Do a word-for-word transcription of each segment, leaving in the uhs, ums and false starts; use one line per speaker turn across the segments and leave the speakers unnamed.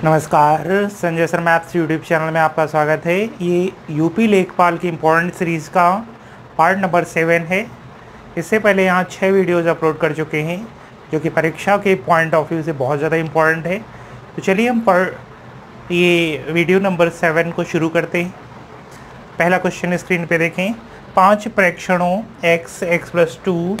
नमस्कार, Sanjay sir maths YouTube channel में आपका स्वागत है। ये यूपी लेखपाल की इम्पोर्टेंट सीरीज़ का पार्ट नंबर सेवन है। इससे पहले यहाँ छः वीडियोज़ अपलोड कर चुके हैं जो कि परीक्षा के पॉइंट ऑफ व्यू से बहुत ज़्यादा इम्पोर्टेंट है। तो चलिए हम पर ये वीडियो नंबर सेवन को शुरू करते हैं। पहला क्वेश्चन स्क्रीन पे देखें। पाँच प्रेक्षणों x x plus two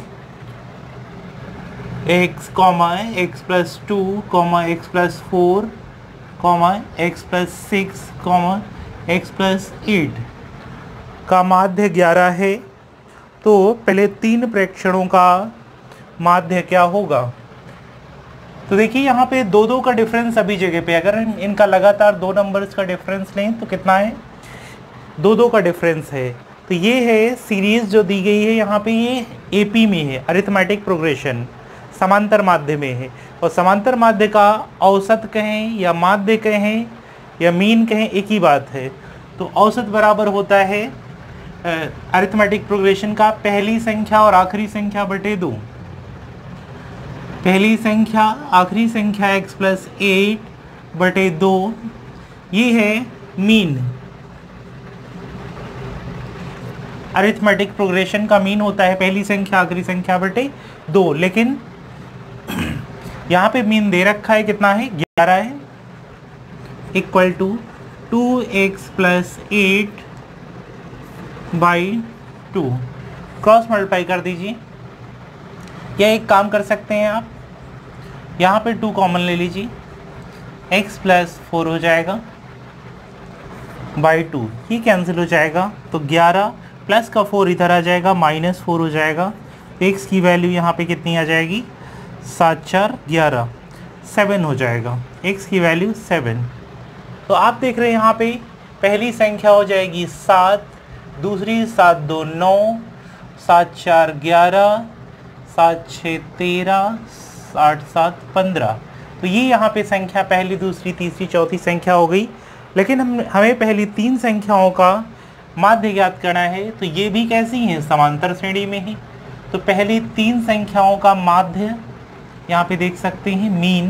x comma x plus two comma x plus four comma x plus six comma x plus eight का माध्य ग्यारह है। तो पहले तीन प्रेक्षणों का माध्य क्या होगा? तो देखिए यहाँ पे दो दो का डिफरेंस सभी जगह पे, अगर हम इनका लगातार दो नंबर्स का डिफरेंस लें तो कितना है? दो दो का डिफरेंस है। तो ये है सीरीज़ जो दी गई है यहाँ पे, ये एपी में है, अरिथमेटिक प्रोग्रेशन, समांतर माध्य में है। और समांतर माध्य का औसत कहें या माध्य कहें या मीन कहें, एक ही बात है। तो औसत बराबर होता है अरिथमेटिक प्रोग्रेशन का पहली संख्या और आखिरी संख्या बटे दो। पहली संख्या आखिरी संख्या एक्स प्लस एट बटे दो, ये है मीन। अरिथमेटिक प्रोग्रेशन का मीन होता है पहली संख्या आखिरी संख्या बटे दो, लेकिन यहाँ पे मीन दे रखा है, कितना है? ग्यारह है, equal to two x plus eight by two. Cross multiply कर दीजिए, या एक काम कर सकते हैं आप, यहाँ पे टू कॉमन ले लीजिए, x प्लस फोर हो जाएगा बाई टू, ये कैंसिल हो जाएगा। तो ग्यारह प्लस का फोर इधर आ जाएगा, माइनस फोर हो जाएगा। x की वैल्यू यहाँ पे कितनी आ जाएगी? सात चार ग्यारह, सेवन हो जाएगा। x की वैल्यू सेवन। तो आप देख रहे हैं यहाँ पे पहली संख्या हो जाएगी सात, दूसरी सात दो नौ, सात चार ग्यारह, सात छः तेरह, आठ सात पंद्रह। तो ये यहाँ पे संख्या पहली दूसरी तीसरी चौथी संख्या हो गई। लेकिन हम हमें पहली तीन संख्याओं का माध्य ज्ञात करना है। तो ये भी कैसी हैं? समांतर श्रेणी में ही। तो पहली तीन संख्याओं का माध्य यहाँ पे देख सकते हैं, मीन।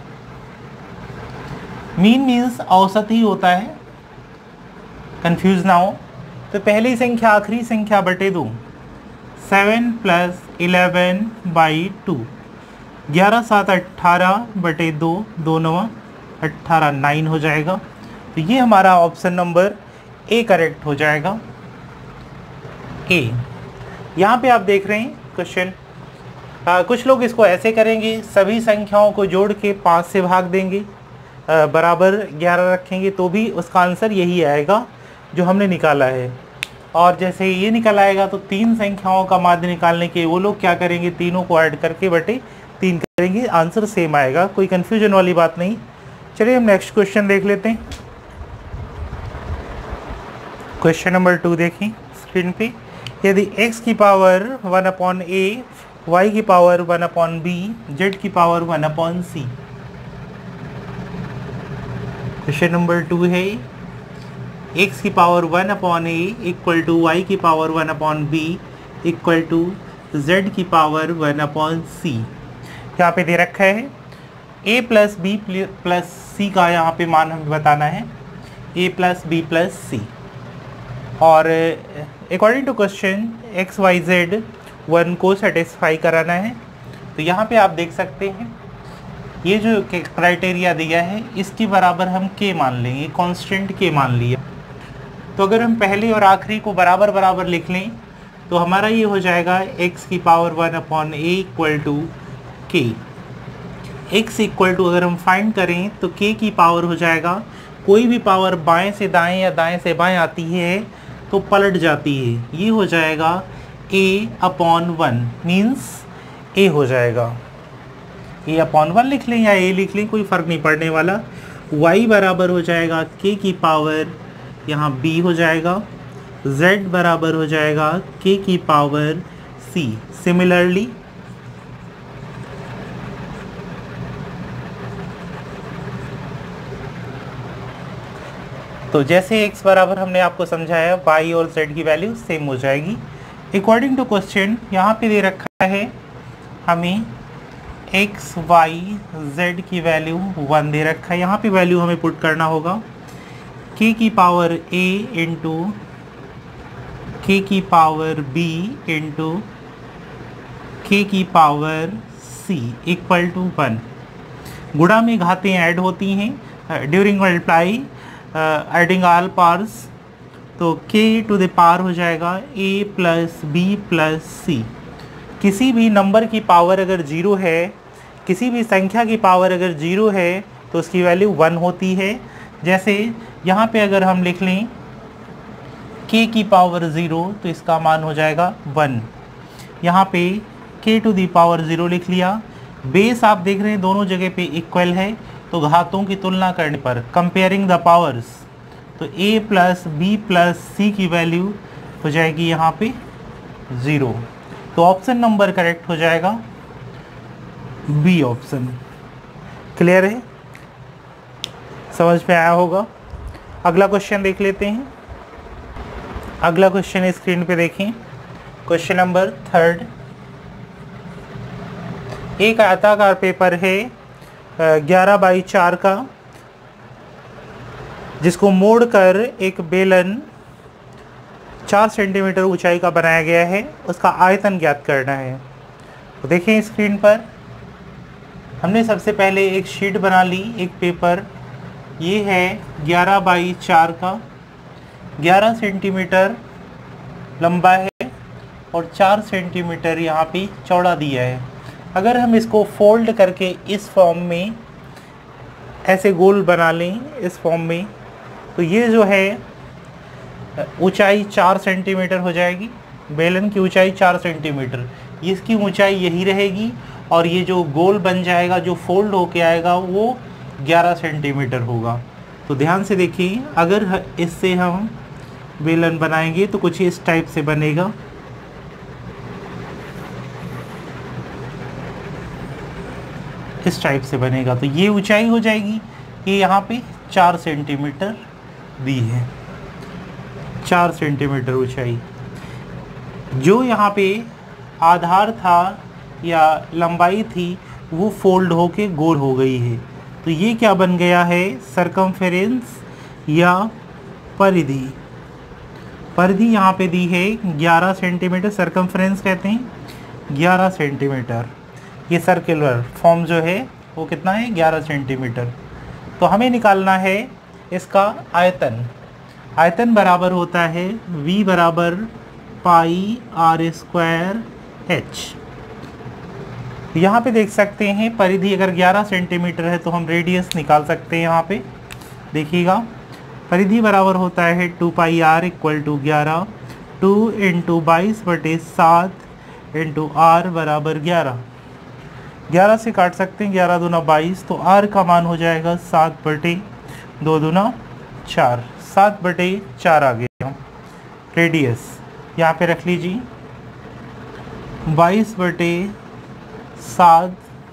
मीन मीन्स औसत ही होता है, कंफ्यूज ना हो। तो पहली संख्या आखिरी संख्या बटे दो, seven plus eleven by two, ग्यारह सात अट्ठारह बटे दो, दो नवा अट्ठारह, नाइन हो जाएगा। तो ये हमारा ऑप्शन नंबर ए करेक्ट हो जाएगा, ए। यहाँ पे आप देख रहे हैं क्वेश्चन, कुछ लोग इसको ऐसे करेंगे, सभी संख्याओं को जोड़ के पाँच से भाग देंगे, आ, बराबर ग्यारह रखेंगे, तो भी उसका आंसर यही आएगा जो हमने निकाला है। और जैसे ये निकल आएगा तो तीन संख्याओं का माध्य निकालने के वो लोग क्या करेंगे? तीनों को ऐड करके बटे तीन करेंगे, आंसर सेम आएगा, कोई कन्फ्यूजन वाली बात नहीं। चलिए हम नेक्स्ट क्वेश्चन देख लेते हैं। क्वेश्चन नंबर टू देखें स्क्रीन पे। यदि x की power one upon A, y की power one upon B, z की power one upon C. Question number two है x की power one upon A equal to Y की power one upon B equal to z की power one upon C. यहाँ पे दे रखा है a plus B plus C का यहाँ पे मान हमें बताना है, a plus B plus C. और according to question X Y Z one को सेटिस्फाई कराना है। तो यहाँ पे आप देख सकते हैं ये जो क्राइटेरिया दिया है इसके बराबर हम k मान लेंगे, कांस्टेंट k मान लिया। तो अगर हम पहले और आखिरी को बराबर बराबर लिख लें तो हमारा ये हो जाएगा x की power one upon A equal to K. x equal to अगर हम फाइंड करें तो k की पावर हो जाएगा, कोई भी पावर बाएं से दाएं या दाएं से बाएं आती है तो पलट जाती है, ये हो जाएगा a upon one, means a हो जाएगा। a अपॉन वन लिख लें या a लिख लें, कोई फ़र्क नहीं पड़ने वाला। y बराबर हो जाएगा k की पावर यहाँ b हो जाएगा, z बराबर हो जाएगा k की पावर c। सिमिलरली तो जैसे x बराबर हमने आपको समझाया, y और z की वैल्यू सेम हो जाएगी। अकॉर्डिंग टू क्वेश्चन यहाँ पे दे रखा है हमें एक्स वाई जेड की वैल्यू वन दे रखा है। यहाँ पे वैल्यू हमें पुट करना होगा k की पावर a इंटू के की पावर b इंटू के की power c equal to one. गुणा में घातें ऐड होती हैं during multiply adding all parts, तो k टू द पावर हो जाएगा a plus B plus C. किसी भी नंबर की पावर अगर जीरो है, किसी भी संख्या की पावर अगर जीरो है तो उसकी वैल्यू वन होती है। जैसे यहाँ पे अगर हम लिख लें k की पावर ज़ीरो तो इसका मान हो जाएगा वन। यहाँ पे k to the power zero लिख लिया। बेस आप देख रहे हैं दोनों जगह पे इक्वल है, तो घातों की तुलना करने पर कंपेयरिंग द पावर्स, तो a plus B plus C की वैल्यू हो जाएगी यहाँ पे ज़ीरो। तो ऑप्शन नंबर करेक्ट हो जाएगा बी ऑप्शन। क्लियर है, समझ में आया होगा। अगला क्वेश्चन देख लेते हैं। अगला क्वेश्चन स्क्रीन पे देखें, क्वेश्चन नंबर थर्ड। एक आयताकार पेपर है ग्यारह बाई चार का, जिसको मोड़कर एक बेलन चार सेंटीमीटर ऊंचाई का बनाया गया है। उसका आयतन ज्ञात करना है। तो देखें स्क्रीन पर, हमने सबसे पहले एक शीट बना ली, एक पेपर। ये है ग्यारह बाई चार का, ग्यारह सेंटीमीटर लंबा है और चार सेंटीमीटर यहाँ पे चौड़ा दिया है। अगर हम इसको फोल्ड करके इस फॉर्म में ऐसे गोल बना लें इस फॉर्म में, तो ये जो है ऊंचाई चार सेंटीमीटर हो जाएगी। बेलन की ऊंचाई चार सेंटीमीटर, इसकी ऊंचाई यही रहेगी और ये जो गोल बन जाएगा, जो फोल्ड होके आएगा, वो ग्यारह सेंटीमीटर होगा। तो ध्यान से देखिए, अगर इससे हम बेलन बनाएंगे तो कुछ इस टाइप से बनेगा। इस टाइप से बनेगा, तो ये ऊंचाई हो जाएगी। ये यहाँ पे चार सेंटीमीटर दी है, चार सेंटीमीटर ऊंचाई। जो यहाँ पे आधार था या लंबाई थी, वो फोल्ड होके गोल हो गई है। तो ये क्या बन गया है, सरकमफेरेंस या परिधि। परिधि यहाँ पे दी है ग्यारह सेंटीमीटर, सरकमफेरेंस कहते हैं ग्यारह सेंटीमीटर। ये सर्कुलर फॉर्म जो है वो कितना है, ग्यारह सेंटीमीटर। तो हमें निकालना है इसका आयतन। आयतन बराबर होता है v बराबर पाई आर स्क्वायर एच। यहाँ पे देख सकते हैं परिधि अगर ग्यारह सेंटीमीटर है तो हम रेडियस निकाल सकते हैं। यहाँ पे देखिएगा, परिधि बराबर होता है two pi R equal to ग्यारह, टू इंटू बाईस बटे सात इंटू आर बराबर ग्यारह। ग्यारह से काट सकते हैं, ग्यारह दूना बाईस, तो आर का मान हो जाएगा सात बटे दो दूना चार, सात बटे चार आ गया। रेडियस यहाँ पे रख लीजिए, बाईस बटे सात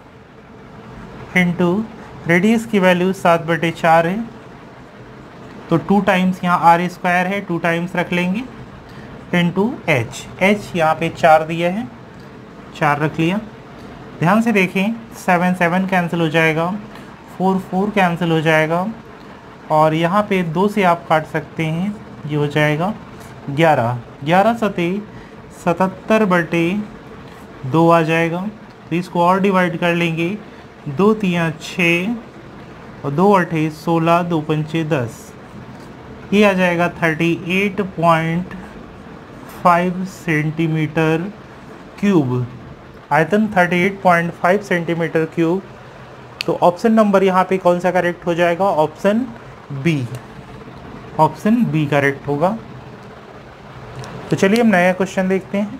इंटू रेडियस की वैल्यू सात बटे चार है, तो टू टाइम्स यहाँ आर स्क्वायर है, टू टाइम्स रख लेंगे इंटू एच। एच यहाँ पे चार दिया है, चार रख लिया। ध्यान से देखें, सेवन सेवन कैंसिल हो जाएगा, फोर फोर कैंसिल हो जाएगा, और यहाँ पे दो से आप काट सकते हैं, ये हो जाएगा ग्यारह। ग्यारह सते सतहत्तर बटे दो आ जाएगा। तो इसको और डिवाइड कर लेंगे, दो तियाँ छः और दो अठे सोलह, दो पंचे दस, ये आ जाएगा thirty eight point five centimetre cube. आयतन thirty eight point five centimetre cube. तो ऑप्शन नंबर यहाँ पे कौन सा करेक्ट हो जाएगा, option B. Option B correct होगा। तो चलिए हम नया क्वेश्चन देखते हैं।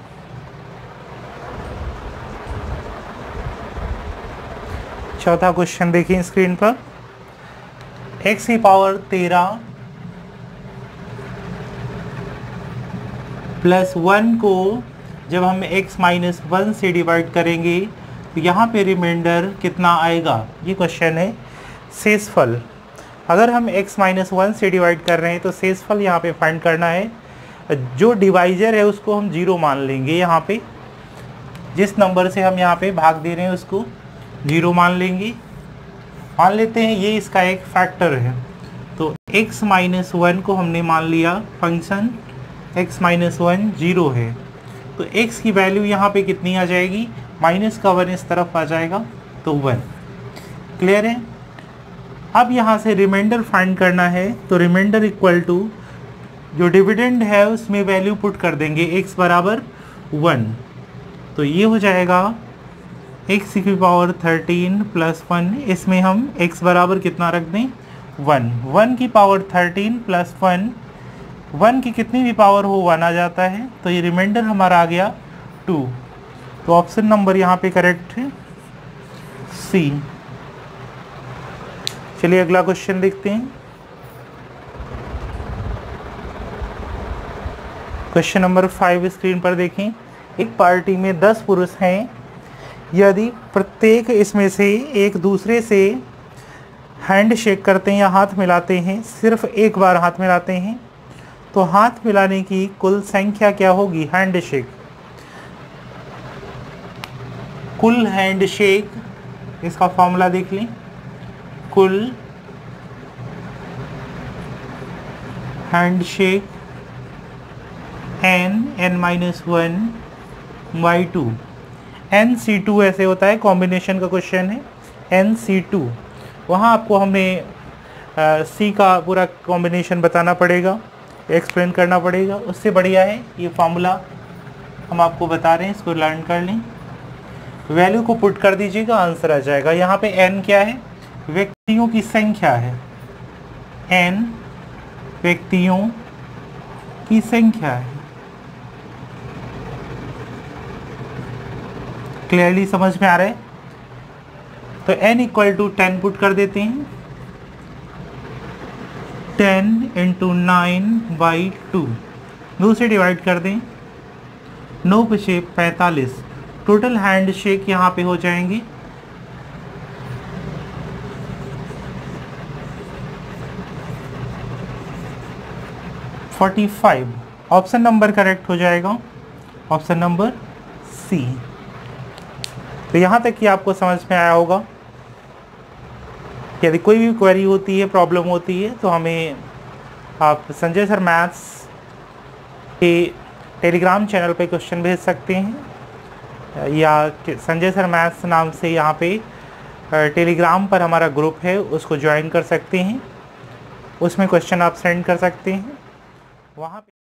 चौथा क्वेश्चन देखिए स्क्रीन पर, x की पावर तेरह प्लस वन को जब हम x माइनस वन से डिवाइड करेंगे तो यहाँ पे रिमाइंडर कितना आएगा, ये क्वेश्चन है। शेषफल, अगर हम x माइनस वन से डिवाइड कर रहे हैं तो शेषफल यहाँ पे फाइंड करना है। जो डिवाइजर है उसको हम जीरो मान लेंगे। यहाँ पे जिस नंबर से हम यहाँ पे भाग दे रहे हैं उसको जीरो मान लेंगे। मान लेते हैं ये इसका एक फैक्टर है, तो x माइनस वन को हमने मान लिया function x minus one zero है, तो x की वैल्यू यहाँ पे कितनी आ जाएगी, माइनस का वन इस तरफ आ जाएगा तो वन। क्लियर है। अब यहाँ से रिमाइंडर फाइंड करना है, तो रिमाइंडर इक्वल टू जो डिविडेंड है उसमें वैल्यू पुट कर देंगे x बराबर वन, तो ये हो जाएगा x की पावर थर्टीन प्लस वन, इसमें हम x बराबर कितना रख दें वन, वन की power thirteen plus one, one की कितनी भी पावर हो वन आ जाता है, तो ये रिमाइंडर हमारा आ गया टू। तो ऑप्शन नंबर यहाँ पे करेक्ट है सी। चलिए अगला क्वेश्चन देखते हैं। क्वेश्चन नंबर फाइव स्क्रीन पर देखें। एक पार्टी में दस पुरुष हैं, यदि प्रत्येक इसमें से एक दूसरे से हैंड शेक करते हैं या हाथ मिलाते हैं, सिर्फ एक बार हाथ मिलाते हैं, तो हाथ मिलाने की कुल संख्या क्या होगी, हैंड शेक। कुल हैंड शेक, इसका फॉर्मूला देख लें, कुल hand shake N N minus one by two, N C two ऐसे होता है, कॉम्बिनेशन का क्वेश्चन है एन सी टू, वहाँ आपको हमें सी का पूरा कॉम्बिनेशन बताना पड़ेगा, एक्सप्लेन करना पड़ेगा। उससे बढ़िया है ये फार्मूला हम आपको बता रहे हैं, इसको लर्न कर लें। वैल्यू को पुट कर दीजिएगा, आंसर आ जाएगा। यहाँ पे n क्या है, व्यक्तियों की संख्या है, n व्यक्तियों की संख्या है। क्लियरली समझ में आ रहा है। तो n equal to ten put कर देते हैं, ten into nine by two, दो से डिवाइड कर दें, नौ पचे पैंतालीस, टोटल हैंड शेक यहाँ पे हो जाएंगे forty five. Option number correct हो जाएगा, ऑप्शन नंबर सी। तो यहाँ तक कि आपको समझ में आया होगा। यदि कोई भी क्वेरी होती है, प्रॉब्लम होती है, तो हमें आप संजय सर मैथ्स के टेलीग्राम चैनल पे क्वेश्चन भेज सकते हैं, या संजय सर मैथ्स नाम से यहाँ पे टेलीग्राम पर हमारा ग्रुप है, उसको ज्वाइन कर सकते हैं, उसमें क्वेश्चन आप सेंड कर सकते हैं वहाँ पे।